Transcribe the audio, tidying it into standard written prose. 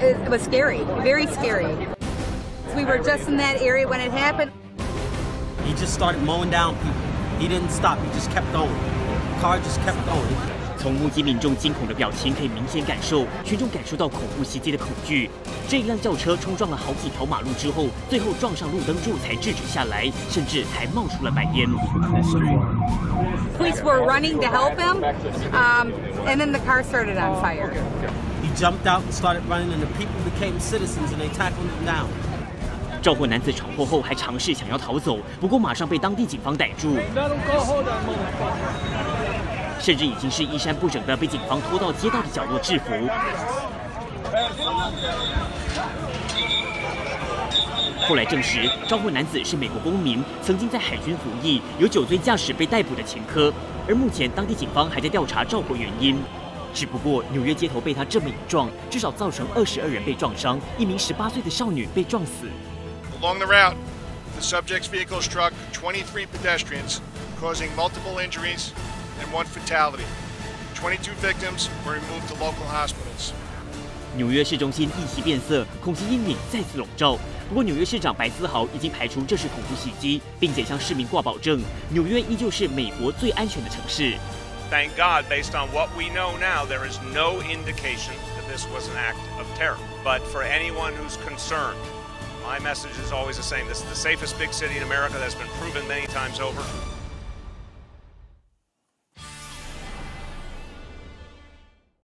it was scary, very scary. We were just in that area when it happened. He just started mowing down people. He didn't stop. He just kept going. The car just kept going. 从目击民众惊恐的表情可以明显感受，群众感受到恐怖袭击的恐惧。这一辆轿车冲撞了好几条马路之后，最后撞上路灯柱才制止下来，甚至还冒出了白烟。 Police were running to help him, and then the car started on fire. He jumped out and started running, and the people became citizens, and they tackled him down. 肇祸男子闯祸后还尝试想要逃走，不过马上被当地警方逮住。甚至已经是衣衫不整的被警方拖到街道的角落制服。后来证实，肇祸男子是美国公民，曾经在海军服役，有酒醉驾驶被逮捕的前科。而目前当地警方还在调查肇祸原因。只不过纽约街头被他这么一撞，至少造成22人被撞伤，1名18岁的少女被撞死。 Along the route, the subject's vehicle struck 23 pedestrians, causing multiple injuries and 1 fatality. 22 victims were removed to local hospitals. 纽约市中心一夕变色，恐袭阴影再次笼罩。不过，纽约市长白思豪已经排除这是恐怖袭击，并且向市民挂保证，纽约依旧是美国最安全的城市。 Thank God, based on what we know now, there is no indication that this was an act of terror. But for anyone who's concerned, my message is always the same. This is the safest big city in America that's been proven many times over.